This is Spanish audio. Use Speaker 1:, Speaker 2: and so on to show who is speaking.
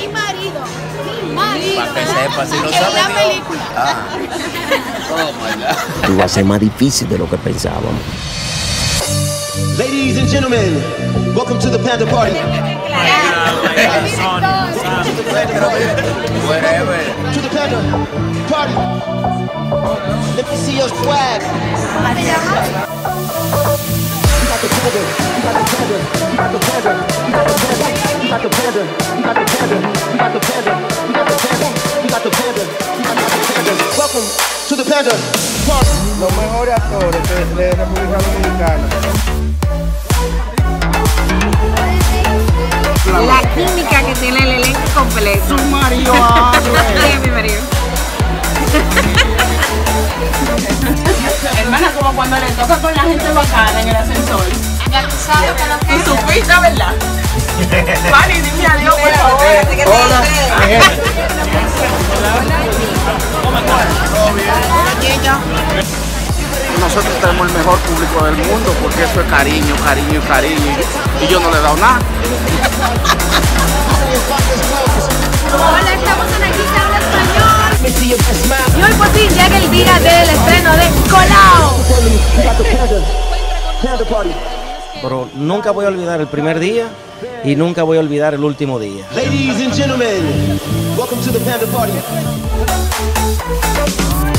Speaker 1: Mi marido. Mi marido.
Speaker 2: Para que sepa, si no
Speaker 1: En
Speaker 2: sabe
Speaker 1: la
Speaker 2: Dios.
Speaker 1: película.
Speaker 2: Ah. Oh my God.
Speaker 3: Iba a ser más difícil de lo que pensábamos.
Speaker 4: Ladies and gentlemen, welcome to the Panda Party.
Speaker 2: Wherever.
Speaker 4: To the Panda Party. Let me see your swag.
Speaker 1: ¿Cómo te llamas?
Speaker 4: You got the panda, you got the panda, you got the panda, you got the panda, you got the panda, you got the panda, you got the panda, you got the panda, you got the panda. Welcome to the Panda Party.
Speaker 5: Los mejores actores de República Dominicana.
Speaker 6: La química que tiene el elenco completo.
Speaker 5: Su marido habla.
Speaker 6: Sí, mi marido.
Speaker 7: Hermana, como cuando le toca con la gente bacana en el ascensor.
Speaker 1: Ya tú sabes que lo que
Speaker 7: Y supiste, ¿verdad? Vale, dime adiós, por favor.
Speaker 5: Hola.
Speaker 8: Nosotros tenemos el mejor público del mundo porque eso es cariño, cariño y cariño. Y yo no le he dado nada.
Speaker 1: Hola, estamos en Aquí se habla español. Y hoy por fin llega el día del estreno de Colao.
Speaker 4: You got the Panda, Panda Party.
Speaker 3: Pero nunca voy a olvidar el primer día y nunca voy a olvidar el último día.
Speaker 4: Ladies and gentlemen, welcome to the Panda Party.